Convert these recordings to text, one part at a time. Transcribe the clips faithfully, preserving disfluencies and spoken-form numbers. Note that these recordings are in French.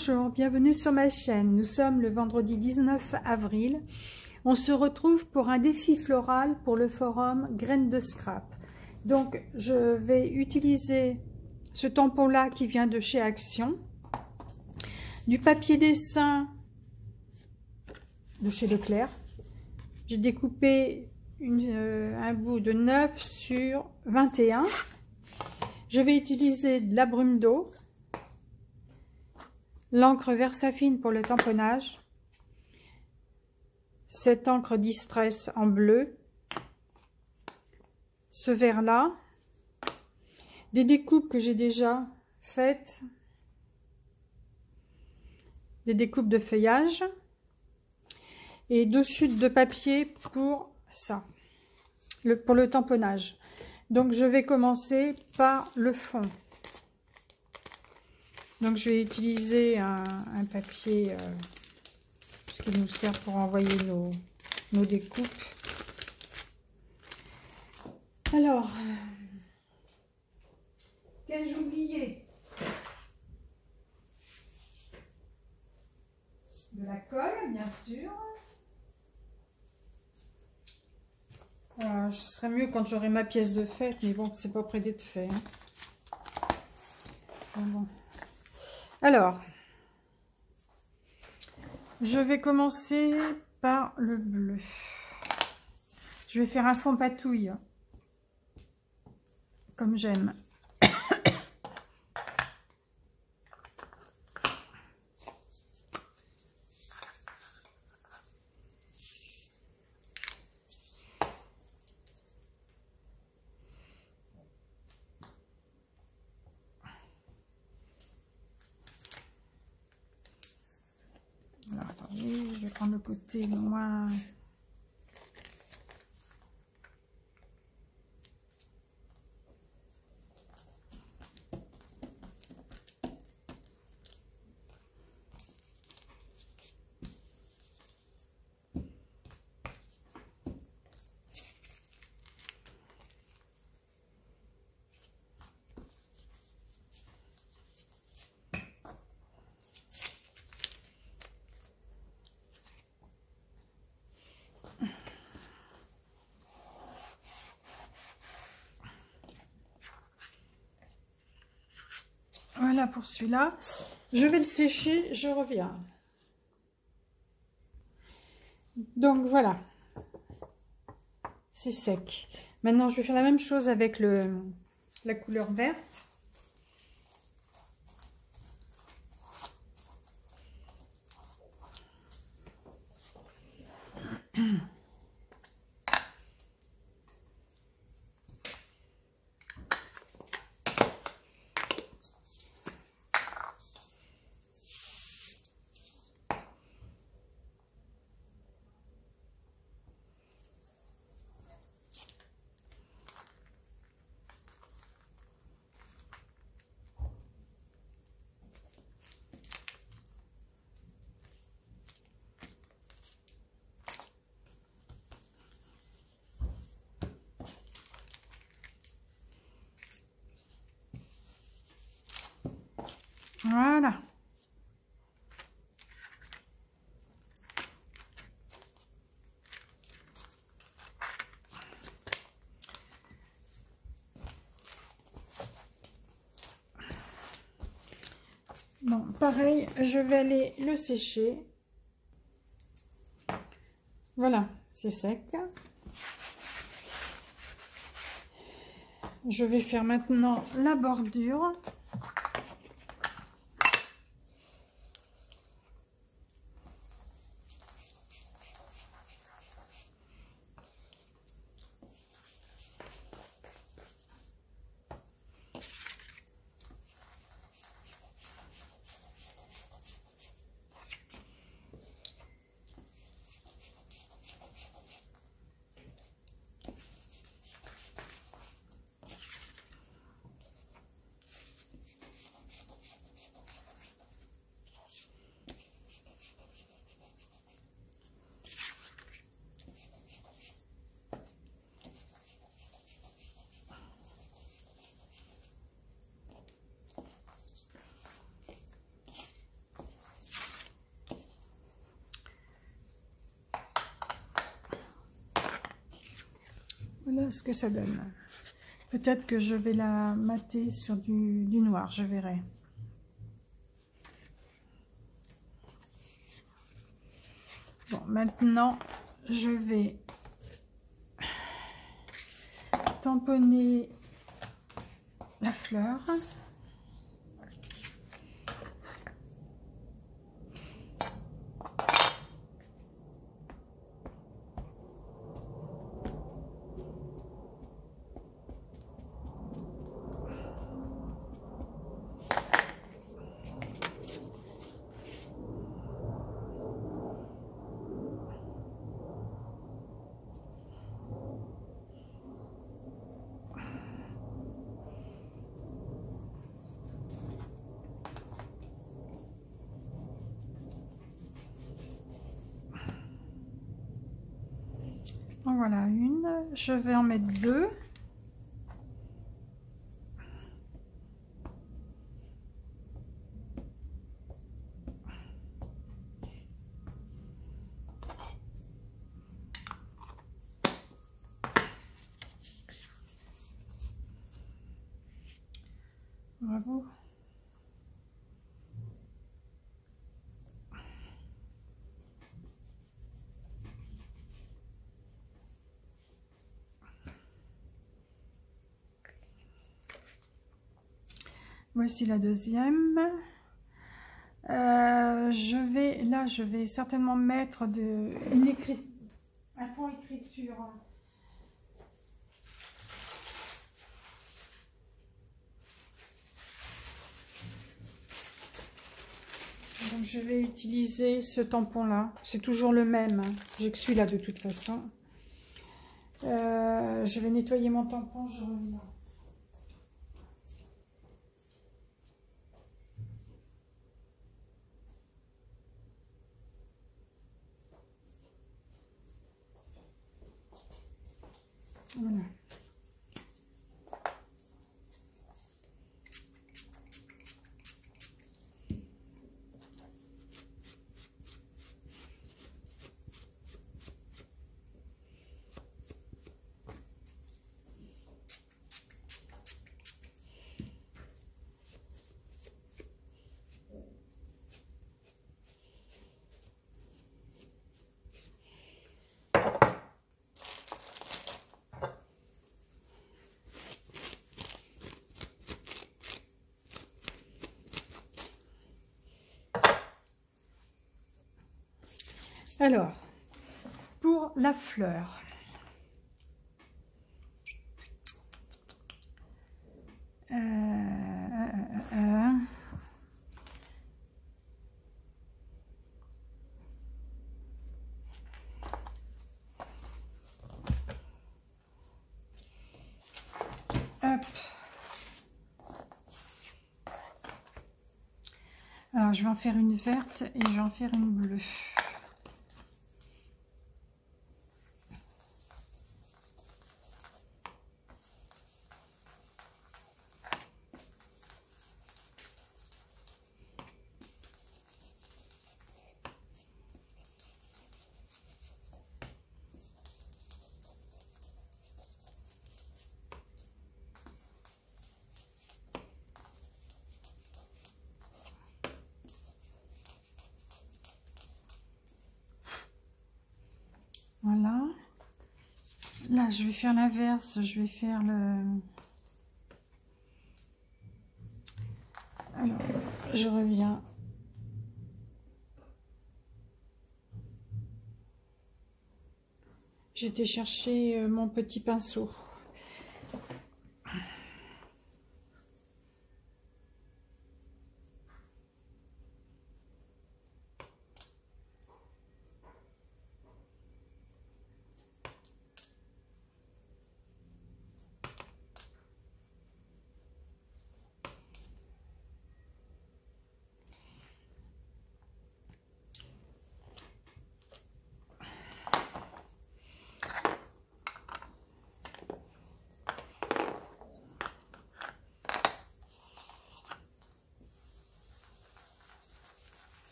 Bonjour, bienvenue sur ma chaîne. Nous sommes le vendredi dix-neuf avril. On se retrouve pour un défi floral pour le forum Graines de Scrap. Donc, je vais utiliser ce tampon-là qui vient de chez Action, du papier dessin de chez Leclerc. J'ai découpé une, euh, un bout de neuf sur vingt et un. Je vais utiliser de la brume d'eau, l'encre Versafine pour le tamponnage, cette encre Distress en bleu, ce vert là, des découpes que j'ai déjà faites, des découpes de feuillage et deux chutes de papier pour ça, le, pour le tamponnage. Donc je vais commencer par le fond. Donc je vais utiliser un, un papier euh, ce qui nous sert pour envoyer nos, nos découpes. Alors, qu'ai-je oublié? De la colle, bien sûr. Alors, ce serait mieux quand j'aurai ma pièce de fête, mais bon, c'est pas près d'être fait. Hein. Bon. Alors, je vais commencer par le bleu. Je vais faire un fond patouille, comme j'aime. Alors, attendez, je vais prendre le côté moins... Voilà pour celui-là. Je vais le sécher, je reviens. Donc voilà, c'est sec. Maintenant, je vais faire la même chose avec le, la couleur verte. Voilà. Bon, pareil, je vais aller le sécher. Voilà, c'est sec. Je vais faire maintenant la bordure. Voilà ce que ça donne. Peut-être que je vais la mater sur du, du noir, je verrai. Bon, maintenant, je vais tamponner la fleur. En voilà une, je vais en mettre deux. Bravo. Voici la deuxième. Euh, je vais, là, je vais certainement mettre de, une écriture, un fond écriture. Donc, je vais utiliser ce tampon-là. C'est toujours le même. Hein. J'ai que celui-là de toute façon. Euh, je vais nettoyer mon tampon, je reviens. Voilà. Alors, pour la fleur, euh, euh, euh, hop. Alors, je vais en faire une verte et je vais en faire une bleue. Voilà. Là, je vais faire l'inverse. Je vais faire le... Alors, je reviens. J'étais chercher mon petit pinceau.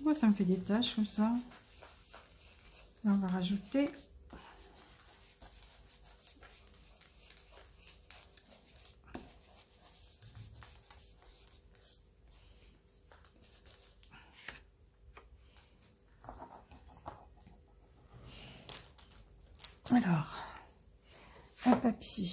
Moi, ça me fait des taches comme ça. Là, on va rajouter. Alors, un papier.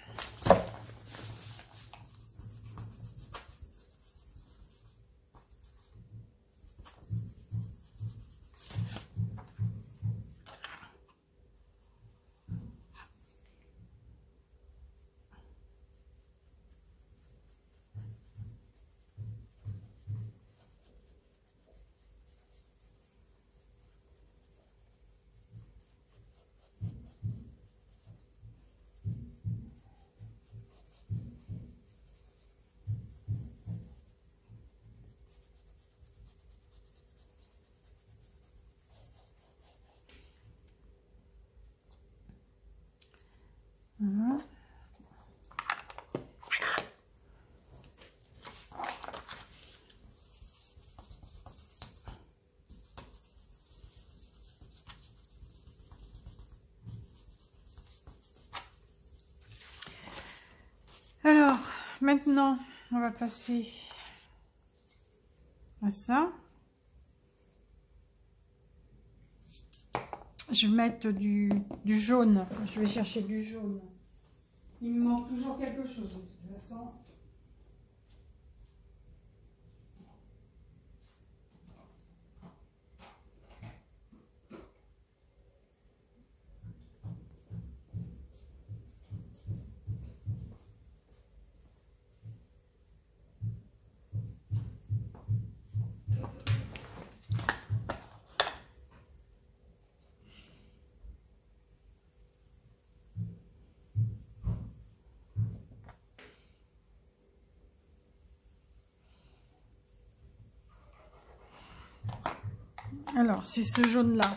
Voilà. Alors, maintenant, on va passer à ça. Je vais mettre du, du jaune. Je vais chercher du jaune. Il me manque toujours quelque chose de toute façon. Alors, c'est ce jaune-là.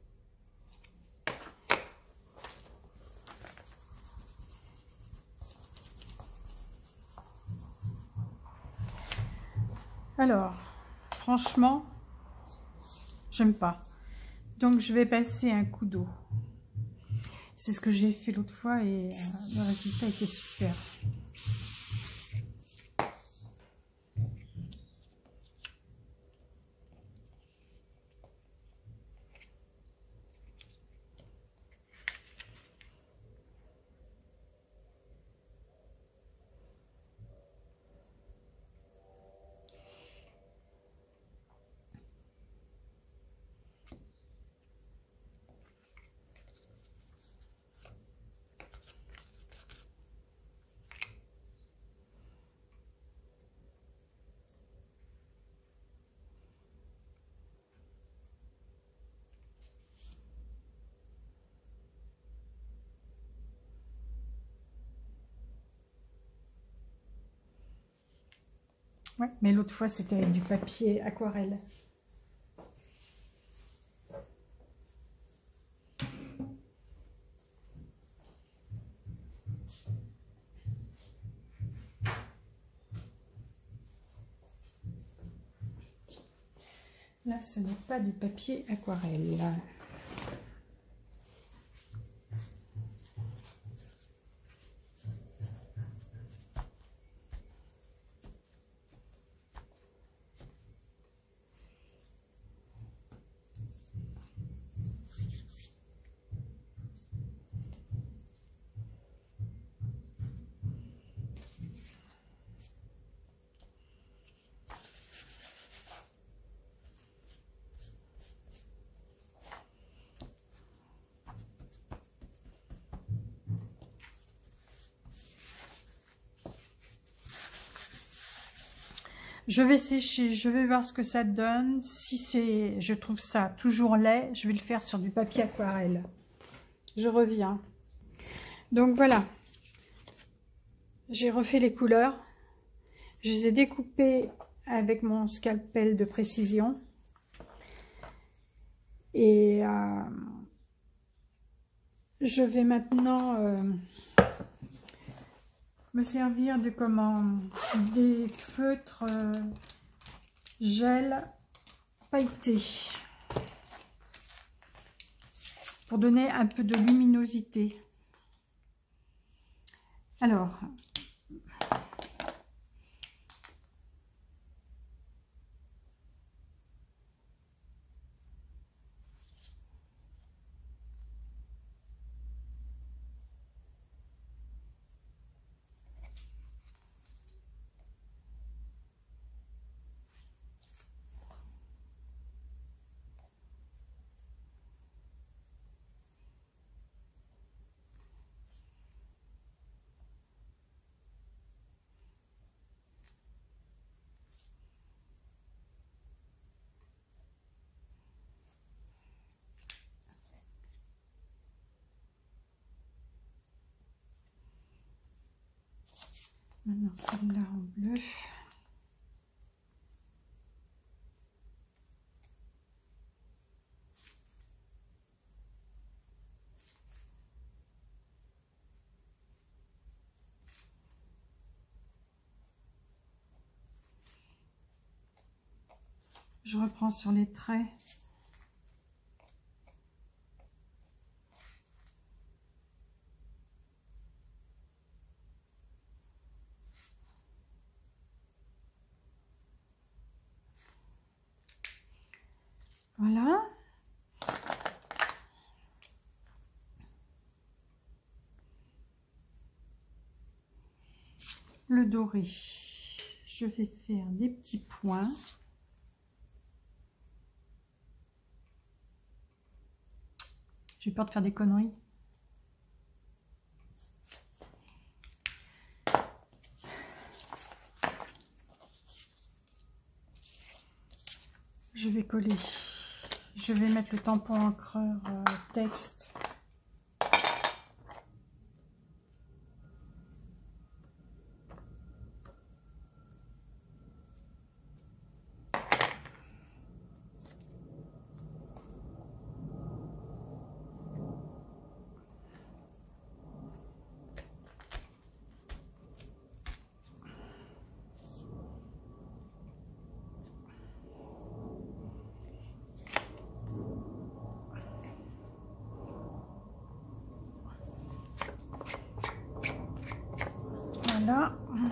Alors, franchement, j'aime pas. Donc, je vais passer un coup d'eau. C'est ce que j'ai fait l'autre fois et euh, le résultat était super. Ouais, mais l'autre fois, c'était avec du papier aquarelle. Là, ce n'est pas du papier aquarelle. Je vais sécher, je vais voir ce que ça donne. Si c'est, je trouve ça toujours laid, je vais le faire sur du papier aquarelle. Je reviens. Donc voilà, j'ai refait les couleurs. Je les ai découpées avec mon scalpel de précision. Et euh, je vais maintenant euh, me servir de comment des feutres euh, gel pailleté pour donner un peu de luminosité. Alors, maintenant celle-là en bleu. Je reprends sur les traits. Voilà. Le doré, je vais faire des petits points. J'ai peur de faire des conneries. Je vais coller. Je vais mettre le tampon encreur euh, texte. Voilà.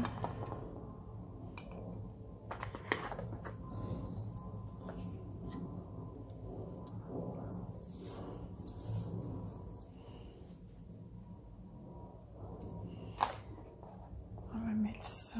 On va mettre ça.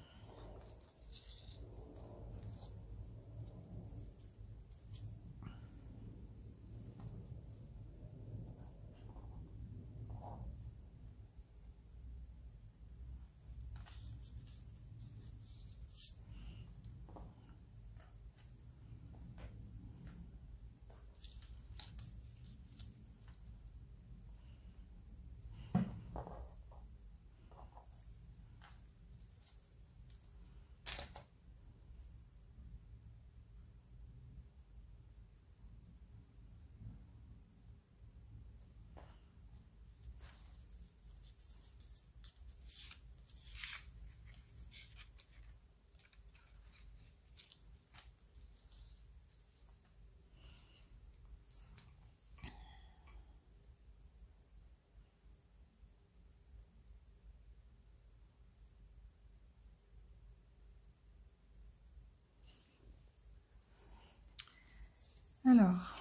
Alors,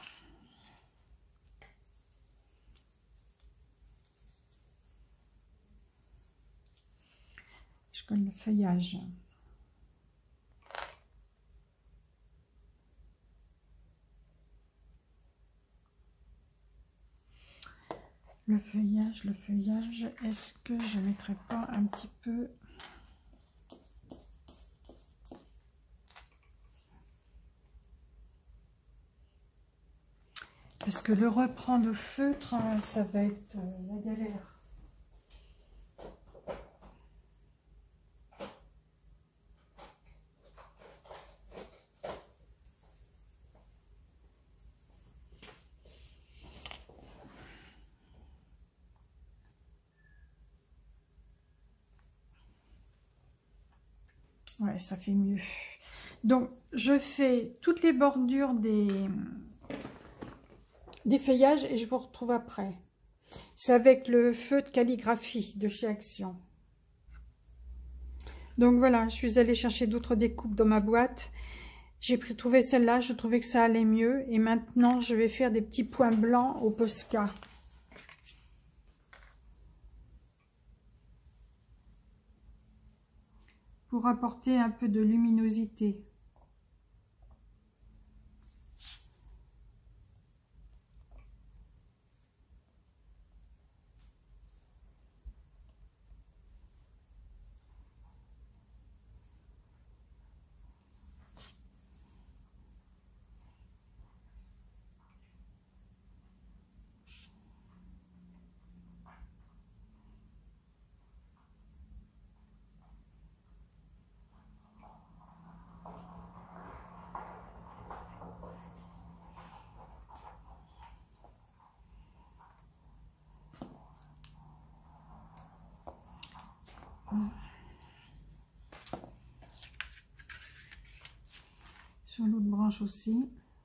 je colle le feuillage. Le feuillage, le feuillage, est-ce que je ne mettrai pas un petit peu... Parce que le reprendre au feutre, ça va être euh, la galère. Ouais, ça fait mieux. Donc, je fais toutes les bordures des, des feuillages et je vous retrouve après. C'est avec le feu de calligraphie de chez Action. Donc voilà, je suis allée chercher d'autres découpes dans ma boîte. J'ai trouvé celle-là, je trouvais que ça allait mieux. Et maintenant, je vais faire des petits points blancs au Posca. Pour apporter un peu de luminosité. Sur l'autre branche aussi.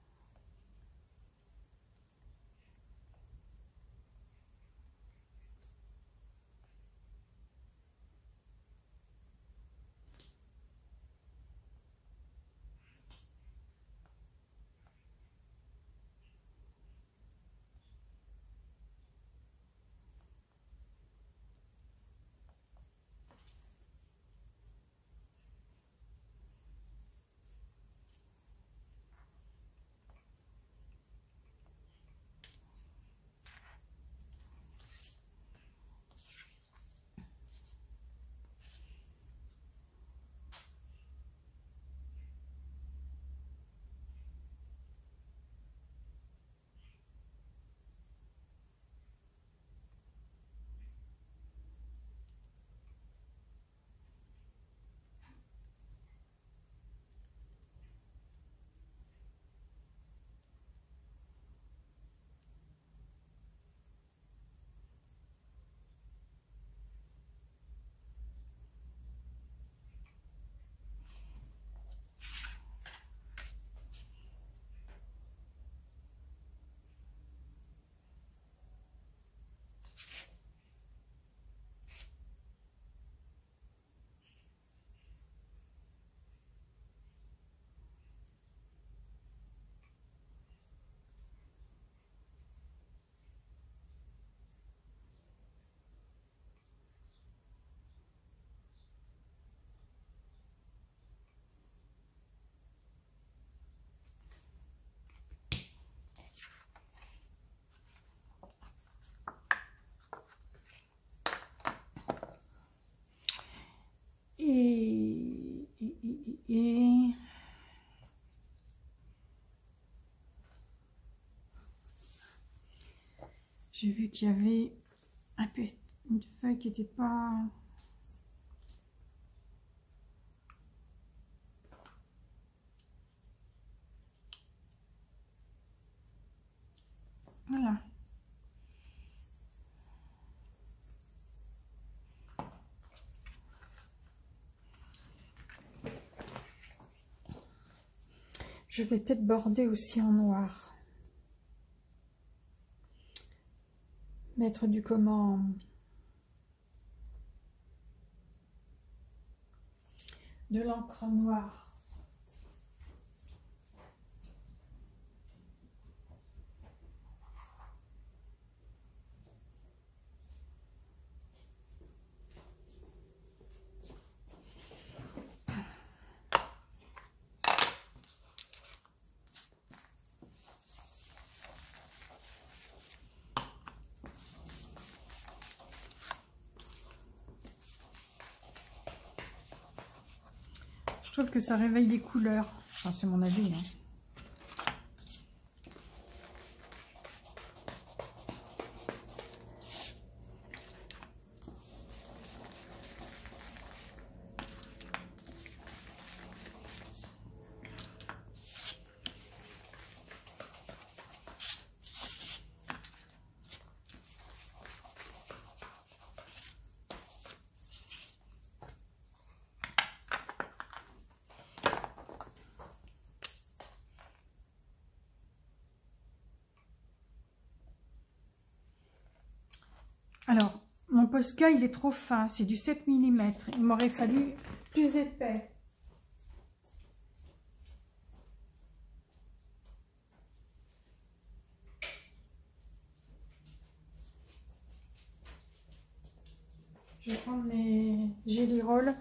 Et, et, et, et j'ai vu qu'il y avait un peu une feuille qui n'était pas... Voilà. Je vais peut-être border aussi en noir. Mettre du comment... de l'encre noire. Je trouve que ça réveille les couleurs. Enfin, c'est mon avis, hein. Posca, il est trop fin, c'est du sept millimètres. Il m'aurait fallu plus épais. Je vais prendre mes Jelly Roll.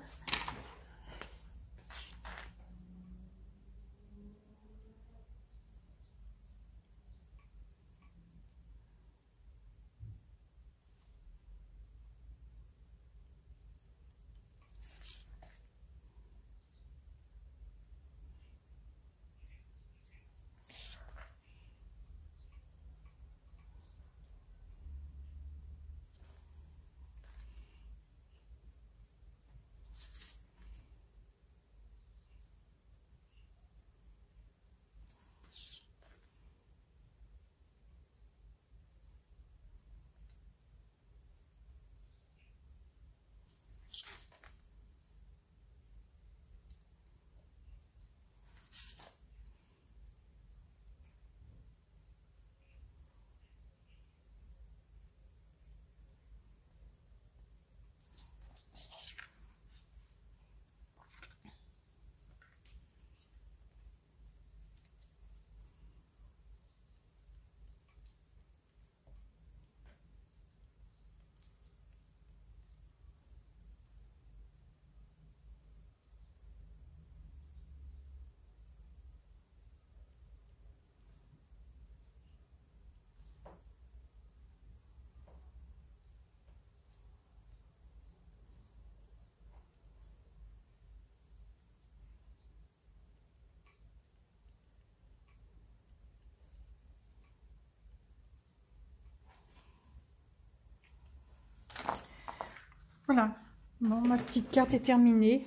Voilà, bon, ma petite carte est terminée.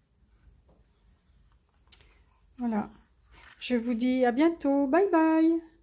Voilà, je vous dis à bientôt, bye bye.